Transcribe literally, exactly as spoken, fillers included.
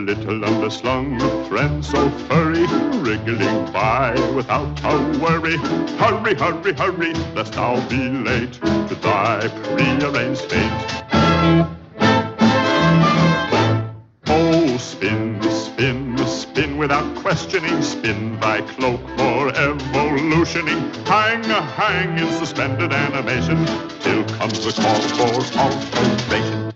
little underslung, friend so furry, wriggling by without a worry. Hurry, hurry, hurry, lest thou be late to thy prearranged fate. Oh, spin, spin, spin without questioning, spin thy cloak for evolutioning. Hang, hang in suspended animation, till comes the call for alteration.